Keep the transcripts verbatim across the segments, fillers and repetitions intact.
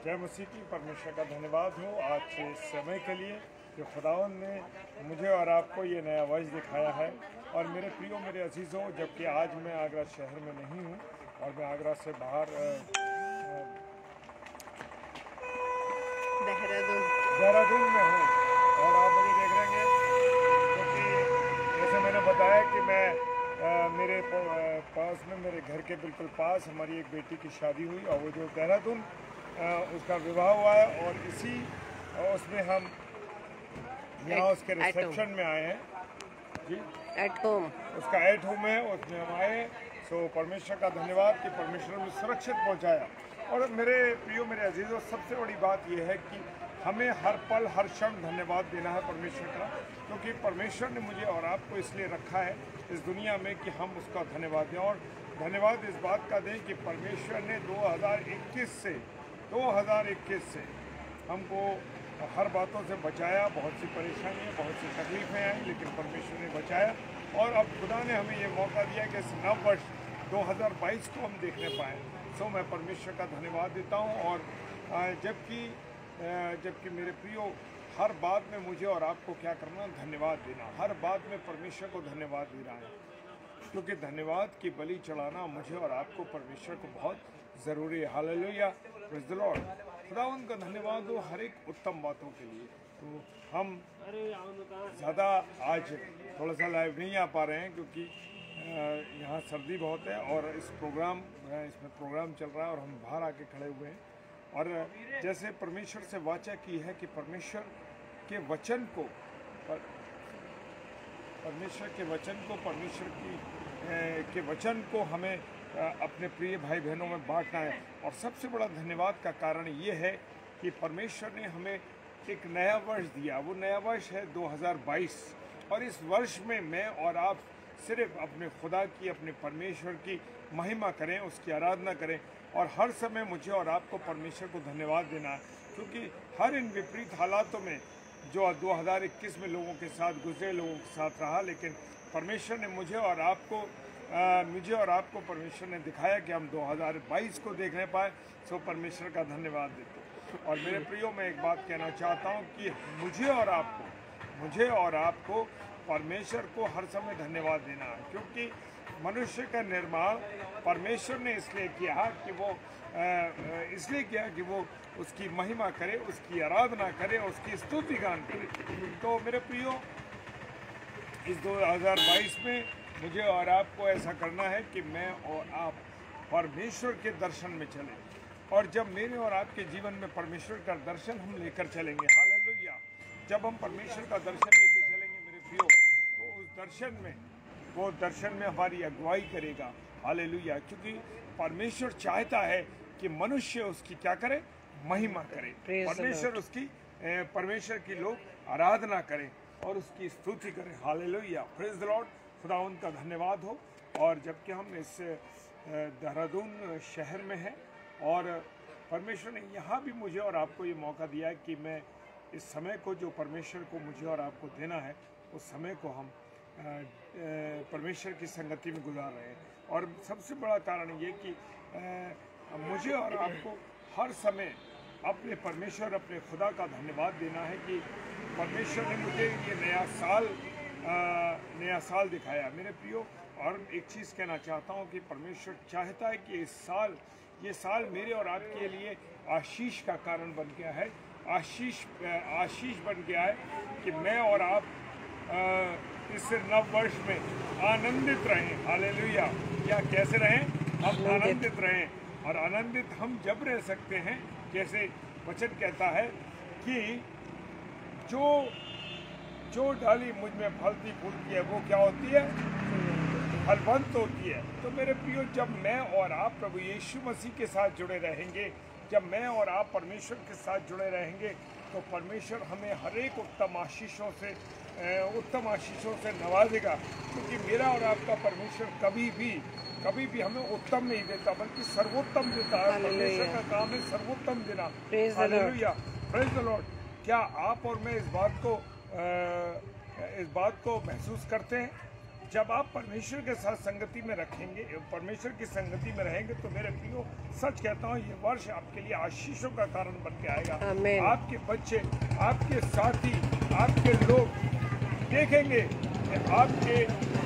जय मसीह की। परमेश्वर का धन्यवाद हो आज के समय के लिए जो खुदावन ने मुझे और आपको ये नया वर्ष दिखाया है। और मेरे प्रियो, मेरे अजीज़ों, जबकि आज मैं आगरा शहर में नहीं हूँ और मैं आगरा से बाहर देहरादून देहरादून में हूँ और आप मुझे देख रहे हैं क्योंकि जैसे मैंने बताया कि मैं आ, मेरे पास में, मेरे घर के बिल्कुल पास हमारी एक बेटी की शादी हुई और वो जो देहरादून उसका विवाह हुआ है और इसी उसमें हम यहाँ उसके रिसेप्शन में आए हैं जी। एट होम उसका एट होम है, उसमें हम आए। सो परमेश्वर का धन्यवाद कि परमेश्वर ने सुरक्षित पहुँचाया। और मेरे प्रियो, मेरे अजीज़ों, सबसे बड़ी बात यह है कि हमें हर पल हर क्षण धन्यवाद देना है परमेश्वर का, क्योंकि परमेश्वर ने मुझे और आपको इसलिए रखा है इस दुनिया में कि हम उसका धन्यवाद दें। और धन्यवाद इस बात का दें कि परमेश्वर ने दो हज़ार इक्कीस से दो हज़ार इक्कीस से हमको हर बातों से बचाया। बहुत सी परेशानियाँ, बहुत सी तकलीफ़ें आई, लेकिन परमेश्वर ने बचाया। और अब खुदा ने हमें ये मौका दिया कि इस नव वर्ष दो हज़ार बाईस को हम देखने पाएँ। सो मैं परमेश्वर का धन्यवाद देता हूँ। और जबकि जबकि मेरे प्रियो, हर बात में मुझे और आपको क्या करना, धन्यवाद देना। हर बात में परमेश्वर को धन्यवाद देना है, क्योंकि धन्यवाद की बलि चढ़ाना मुझे और आपको परमेश्वर को बहुत ज़रूरी है। Hallelujah, praise the lord. खुदावंद का धन्यवाद हो हर एक उत्तम बातों के लिए। तो हम ज़्यादा आज थोड़ा सा लाइव नहीं आ पा रहे हैं क्योंकि यहाँ सर्दी बहुत है और इस प्रोग्राम इसमें प्रोग्राम चल रहा है और हम बाहर आके खड़े हुए हैं। और जैसे परमेश्वर से वाचा की है कि परमेश्वर के वचन को परमेश्वर के वचन को परमेश्वर की के वचन को हमें अपने प्रिय भाई बहनों में बांटना है। और सबसे बड़ा धन्यवाद का कारण ये है कि परमेश्वर ने हमें एक नया वर्ष दिया। वो नया वर्ष है दो हज़ार बाईस। और इस वर्ष में मैं और आप सिर्फ अपने खुदा की, अपने परमेश्वर की महिमा करें, उसकी आराधना करें। और हर समय मुझे और आपको परमेश्वर को धन्यवाद देना है, क्योंकि हर इन विपरीत हालातों में जो दो हज़ार इक्कीस में लोगों के साथ गुजरे, लोगों के साथ रहा, लेकिन परमेश्वर ने मुझे और आपको आ, मुझे और आपको परमेश्वर ने दिखाया कि हम दो हज़ार बाईस को देखने पाए। सो परमेश्वर का धन्यवाद देते। और मेरे प्रियो, मैं एक बात कहना चाहता हूँ कि मुझे और आपको मुझे और आपको परमेश्वर को हर समय धन्यवाद देना है, क्योंकि मनुष्य का निर्माण परमेश्वर ने इसलिए किया कि वो इसलिए किया कि वो उसकी महिमा करे, उसकी आराधना करे, उसकी स्तुति गान करे। तो मेरे प्रियो, इस दो हज़ार बाईस में मुझे और आपको ऐसा करना है कि मैं और आप परमेश्वर के दर्शन में चलें। और जब मेरे और आपके जीवन में परमेश्वर का दर्शन हम लेकर चलेंगे, हालेलुया, जब हम परमेश्वर का दर्शन लेकर चलेंगे मेरे प्रियो, तो उस दर्शन में वो दर्शन में हमारी अगुवाई करेगा। हालेलुया, क्योंकि परमेश्वर चाहता है कि मनुष्य उसकी क्या करे, महिमा करे। परमेश्वर उसकी परमेश्वर की लोग आराधना करें और उसकी स्तुति करें। Hallelujah, praise the lord. खुदावंद का धन्यवाद हो। और जबकि हम इस देहरादून शहर में हैं और परमेश्वर ने यहाँ भी मुझे और आपको ये मौका दिया है कि मैं इस समय को, जो परमेश्वर को मुझे और आपको देना है, उस समय को हम परमेश्वर की संगति में गुजार रहे हैं। और सबसे बड़ा कारण ये कि मुझे और आपको हर समय अपने परमेश्वर, अपने खुदा का धन्यवाद देना है कि परमेश्वर ने मुझे ये नया साल नया साल दिखाया मेरे प्रियो। और एक चीज़ कहना चाहता हूँ कि परमेश्वर चाहता है कि इस साल ये साल मेरे और आपके लिए आशीष का कारण बन गया है। आशीष आशीष बन गया है कि मैं और आप इस नव वर्ष में आनंदित रहें। हालेलुया, या कैसे रहें, हम आनंदित रहें। और आनंदित हम जब रह सकते हैं, जैसे वचन कहता है कि जो जो डाली मुझ में फलती फूलती है वो क्या होती है, फलवंत होती है। तो मेरे प्रियो, जब मैं और आप प्रभु यीशु मसीह के साथ जुड़े रहेंगे, जब मैं और आप परमेश्वर के साथ जुड़े रहेंगे, तो परमेश्वर हमें हर एक उत्तम आशीषों से उत्तम आशीषों से नवाजेगा। क्योंकि मेरा और आपका परमेश्वर कभी भी कभी भी हमें उत्तम नहीं देता, बल्कि सर्वोत्तम देता है। परमेश्वर का काम है सर्वोत्तम देना। Hallelujah, praise the lord. क्या आप और मैं इस बात को आ, इस बात को महसूस करते हैं जब आप परमेश्वर के साथ संगति में रखेंगे, परमेश्वर की संगति में रहेंगे, तो मेरे प्रियो सच कहता हूँ, ये वर्ष आपके लिए आशीषों का कारण बन के आएगा। आपके बच्चे, आपके साथी, आपके लोग देखेंगे कि आपके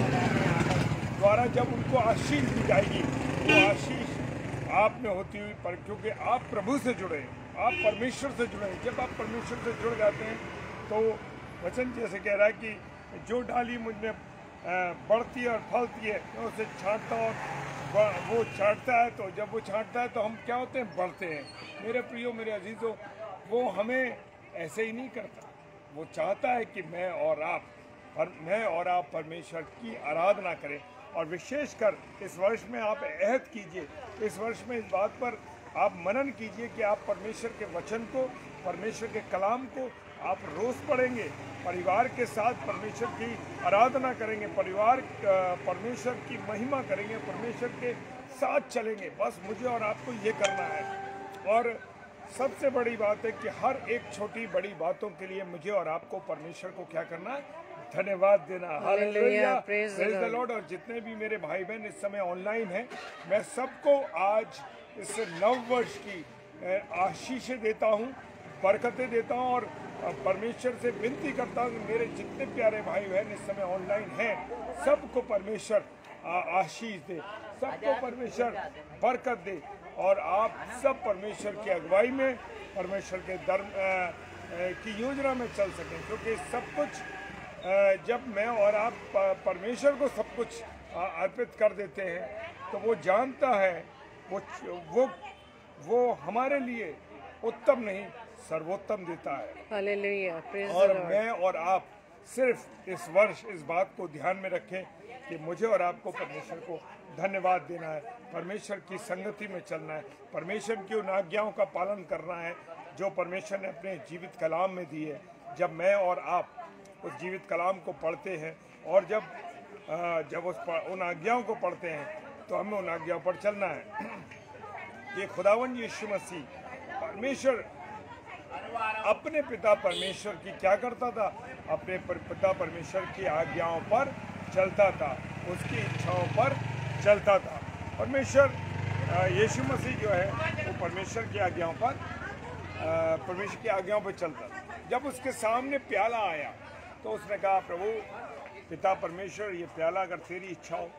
द्वारा जब उनको आशीष दी जाएगी, वो आशीष आप में होती हुई, पर क्योंकि आप प्रभु से जुड़े, आप परमेश्वर से जुड़े। जब आप परमेश्वर से जुड़ जाते हैं तो वचन जैसे कह रहा है कि जो डाली मुझ में बढ़ती है और फलती है, तो उसे छांटता और वो छांटता है, तो जब वो छांटता है तो हम क्या होते हैं, बढ़ते हैं। मेरे प्रियो, मेरे अजीजों, वो हमें ऐसे ही नहीं करता। वो चाहता है कि मैं और आप पर मैं और आप परमेश्वर की आराधना करें। और विशेषकर इस वर्ष में आप अहद कीजिए, इस वर्ष में इस बात पर आप मनन कीजिए कि आप परमेश्वर के वचन को, परमेश्वर के कलाम को आप रोज़ पढ़ेंगे, परिवार के साथ परमेश्वर की आराधना करेंगे, परिवार परमेश्वर की महिमा करेंगे, परमेश्वर के साथ चलेंगे। बस मुझे और आपको ये करना है। और सबसे बड़ी बात है कि हर एक छोटी बड़ी बातों के लिए मुझे और आपको परमेश्वर को क्या करना है, धन्यवाद देना। Hallelujah, praise the lord. और जितने भी मेरे भाई बहन इस समय ऑनलाइन हैं, मैं सबको आज इस नव वर्ष की आशीषें देता हूँ, बरकतें देता हूँ और परमेश्वर से विनती करता हूँ कि मेरे जितने प्यारे भाई बहन इस समय ऑनलाइन हैं, सबको परमेश्वर आशीष दे, सबको परमेश्वर बरकत दे और आप सब परमेश्वर की अगुवाई में, परमेश्वर के धर्म की योजना में चल सकें। क्योंकि सब कुछ जब मैं और आप परमेश्वर को सब कुछ अर्पित कर देते हैं, तो वो जानता है, वो वो वो हमारे लिए उत्तम नहीं सर्वोत्तम देता है। हालेलुया, और मैं और आप सिर्फ इस वर्ष इस बात को ध्यान में रखें कि मुझे और आपको परमेश्वर को धन्यवाद देना है, परमेश्वर की संगति में चलना है, परमेश्वर की उन आज्ञाओं का पालन करना है जो परमेश्वर ने अपने जीवित कलाम में दी है। जब मैं और आप उस जीवित कलाम को पढ़ते हैं और जब जब उस उन आज्ञाओं को पढ़ते हैं, तो हमें उन आज्ञाओं पर चलना है। ये खुदावन यीशु मसीह परमेश्वर अपने पिता परमेश्वर की क्या करता था, अपने पिता परमेश्वर की आज्ञाओं पर चलता था, उसकी इच्छाओं पर चलता था। परमेश्वर यीशु मसीह जो है वो परमेश्वर की आज्ञाओं पर परमेश्वर की आज्ञाओं पर चलता था। जब उसके सामने प्याला आया तो उसने कहा, प्रभु पिता परमेश्वर, ये प्याला अगर तेरी इच्छा हो,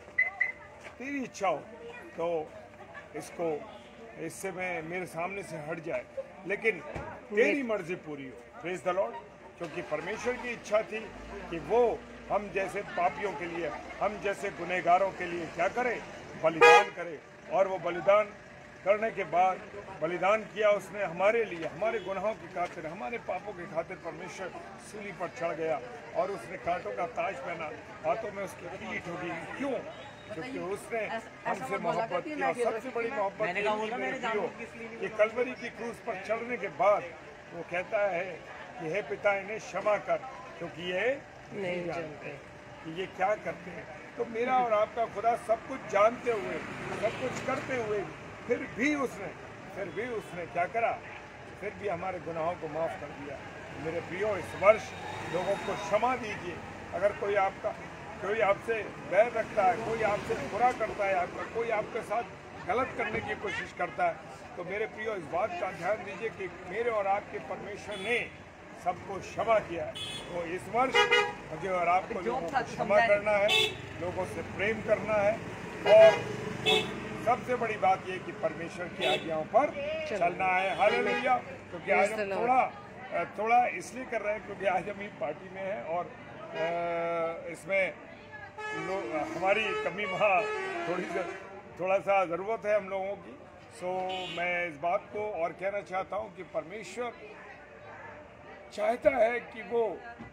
तेरी इच्छा हो तो इसको इससे मैं मेरे सामने से हट जाए, लेकिन तेरी मर्जी पूरी हो। Praise the lord. क्योंकि परमेश्वर की इच्छा थी कि वो हम जैसे पापियों के लिए, हम जैसे गुनहगारों के लिए क्या करे, बलिदान करे। और वो बलिदान करने के बाद बलिदान किया उसने हमारे लिए, हमारे गुनाहों की खातिर, हमारे पापों की खातिर परमेश्वर सूली पर चढ़ गया और उसने कांटों का ताज पहना, हाथों में उसकी पीठ होगी। क्यों? क्योंकि उसने हमसे मोहब्बत की। और सबसे बड़ी मोहब्बत कि कलवरी की क्रूस पर चढ़ने के बाद वो कहता है कि हे पिता, इन्हें क्षमा कर, क्योंकि ये नहीं जानते कि ये क्या करते हैं। तो मेरा और आपका खुदा सब कुछ जानते हुए, सब कुछ करते हुए, फिर भी उसने फिर भी उसने क्या करा, फिर भी हमारे गुनाहों को माफ़ कर दिया। मेरे प्रियो, इस वर्ष लोगों को क्षमा दीजिए। अगर कोई आपका कोई आपसे बैर रखता है, कोई आपसे बुरा करता है, आपका कोई आपके साथ गलत करने की कोशिश करता है, तो मेरे प्रियो इस बात का ध्यान दीजिए कि मेरे और आपके परमेश्वर ने सबको क्षमा किया है। तो इस वर्ष मुझे और आपको लोगों को क्षमा करना है, लोगों से प्रेम करना है और सबसे बड़ी बात ये कि परमेश्वर की आज्ञाओं पर चलना है। हालेलुया। क्योंकि आज हम थोड़ा थोड़ा इसलिए कर रहे हैं क्योंकि आज हम एक पार्टी में हैं और इसमें लोग हमारी कमी वहाँ थोड़ी थोड़ा सा ज़रूरत है हम लोगों की। सो मैं इस बात को और कहना चाहता हूँ कि परमेश्वर चाहता है कि वो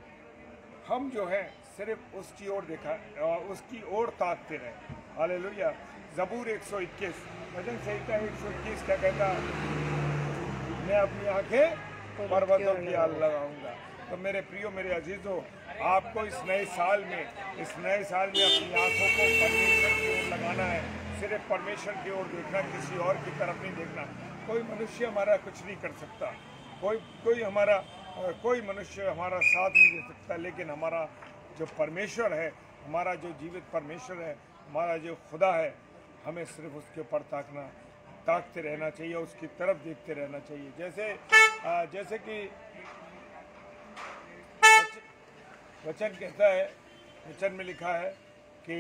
हम जो है सिर्फ उसकी ओर देखा, उसकी ओर ताकते रहें। हालेलुया। ज़बूर एक सौ इक्कीस, भजन संहिता एक सौ इक्कीस क्या कहता है, मैं अपनी आंखें पर्वतों की आड़ लगाऊंगा। तो मेरे प्रियो, मेरे अजीजों, आपको इस नए साल में इस नए साल में अपनी आंखों को परमेश्वर की ओर लगाना है, सिर्फ परमेश्वर की ओर देखना, किसी और की तरफ नहीं देखना। कोई मनुष्य हमारा कुछ नहीं कर सकता, कोई कोई हमारा कोई मनुष्य हमारा साथ नहीं दे सकता, लेकिन हमारा जो परमेश्वर है हमारा जो जीवित परमेश्वर है, हमारा जो खुदा है, हमें सिर्फ उसके ऊपर ताकना ताकते रहना चाहिए, उसकी तरफ देखते रहना चाहिए। जैसे आ, जैसे कि वचन कहता है, वचन में लिखा है कि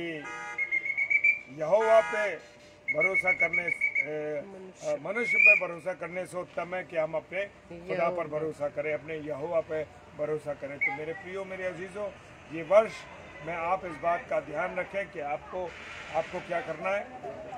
यहोवा पे भरोसा करने मनुष्य पे भरोसा करने से उत्तम है कि हम अपने खुदा पर भरोसा करें, अपने यहोवा पे भरोसा करें। तो मेरे प्रियो, मेरे अजीजों, ये वर्ष में आप इस बात का ध्यान रखें कि आपको आपको क्या करना है,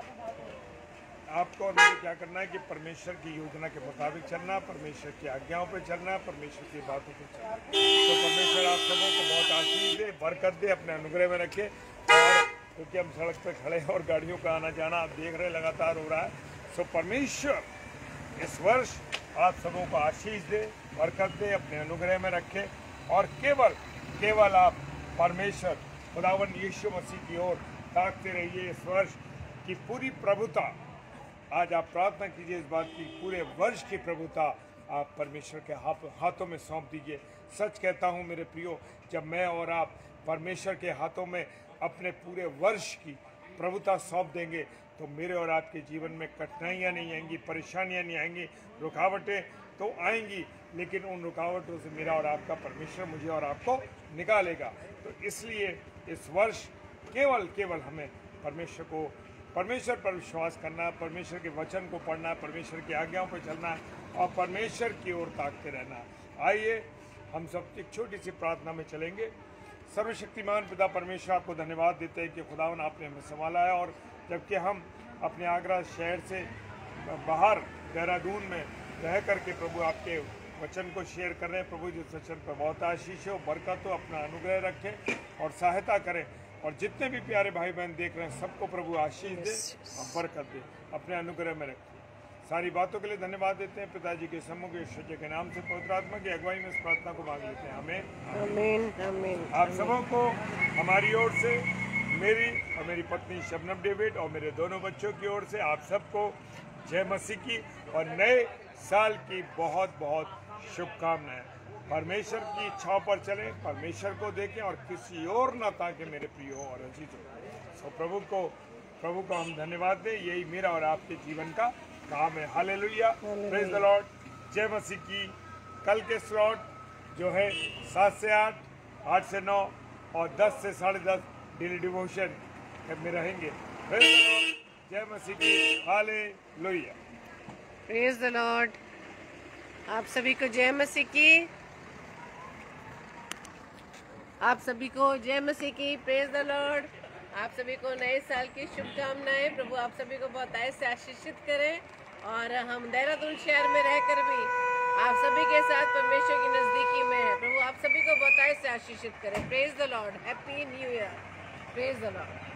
आपको और मुझे क्या करना है कि परमेश्वर की योजना के मुताबिक चलना, परमेश्वर की आज्ञाओं पे चलना, परमेश्वर की बातों पे चलना। तो परमेश्वर आप सबों को बहुत आशीष दे, बरकत दे, अपने अनुग्रह में रखे। और क्योंकि हम सड़क पे खड़े हैं और गाड़ियों का आना जाना आप देख रहे लगातार हो रहा है, सो परमेश्वर इस वर्ष आप सबों को आशीष दे, बरकत दे, अपने अनुग्रह में रखे और केवल केवल आप परमेश्वर खुदावन यीशु मसीह की ओर ताकते रहिए। इस वर्ष की पूरी प्रभुता, आज आप प्रार्थना कीजिए इस बात की, पूरे वर्ष की प्रभुता आप परमेश्वर के हाथों में सौंप दीजिए। सच कहता हूँ मेरे प्रियो, जब मैं और आप परमेश्वर के हाथों में अपने पूरे वर्ष की प्रभुता सौंप देंगे तो मेरे और आपके जीवन में कठिनाइयाँ नहीं आएंगी, परेशानियाँ नहीं आएंगी, रुकावटें तो आएंगी, लेकिन उन रुकावटों से मेरा और आपका परमेश्वर मुझे और आपको निकालेगा। तो इसलिए इस वर्ष केवल केवल हमें परमेश्वर को परमेश्वर पर विश्वास करना, परमेश्वर के वचन को पढ़ना, परमेश्वर की आज्ञाओं पर चलना और परमेश्वर की ओर ताकते रहना। आइए हम सब एक छोटी सी प्रार्थना में चलेंगे। सर्वशक्तिमान पिता परमेश्वर, आपको धन्यवाद देते हैं कि खुदावन आपने हमें संभाला है, और जबकि हम अपने आगरा शहर से बाहर देहरादून में रह करके प्रभु आपके वचन को शेयर कर रहे हैं। प्रभु जिस वचन पर बहुत आशीष हो, बरकत हो, अपना अनुग्रह रखें और सहायता करें। और जितने भी प्यारे भाई बहन देख रहे हैं सबको प्रभु आशीष दे और बरकत दे, अपने अनुग्रह में रखें। सारी बातों के लिए धन्यवाद देते हैं पिताजी के सम्मुख ईश्वर जी के नाम से, पवित्र आत्मा की अगुवाई में इस प्रार्थना को मांग लेते हैं। हमें आमीन आमीन। आप सबों को हमारी ओर से, मेरी और मेरी पत्नी शबनम डेविड और मेरे दोनों बच्चों की ओर से आप सबको जय मसीह की और नए साल की बहुत बहुत शुभकामनाएं। परमेश्वर की इच्छाओं पर चलें, परमेश्वर को देखें और किसी और न ताके मेरे प्रियो और अजीजों। सो प्रभु को प्रभु को हम धन्यवाद दें, यही मेरा और आपके जीवन का काम है। हालेलुया, प्रेज द लॉर्ड, जय मसीह की। कल के स्लॉट जो है सात से आठ, आठ से नौ और दस से साढ़े दस डेली डिवोशन में रहेंगे। प्रेज द लॉर्ड, जय मसीह की। Hallelujah, praise the lord. आप सभी को जय मसीह की, आप सभी को जय मसीह की। Praise the lord. आप सभी को नए साल की शुभकामनाएं। प्रभु आप सभी को बहुत आय से आशीषित करें, और हम देहरादून शहर में रहकर भी आप सभी के साथ परमेश्वर की नजदीकी में है। प्रभु आप सभी को बहुत आय से आशीषित करें। Praise the lord. Happy new year. Praise the Lord.